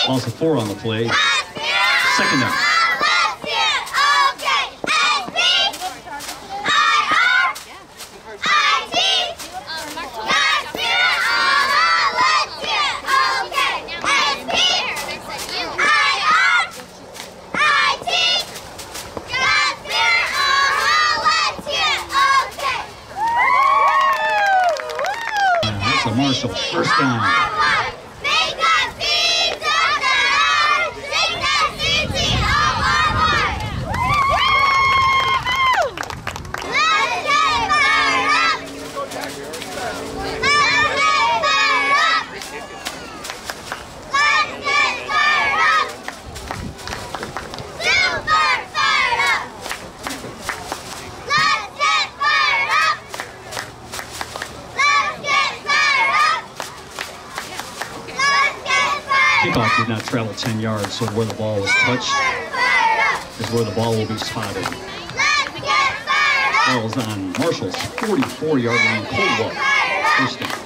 Loss of 4 on the play. Second down. Marshall, first down. Kickoff did not travel 10 yards, so where the ball was touched is where the ball will be spotted. Ball's on Marshall's 44-yard line. Coldwell, first down.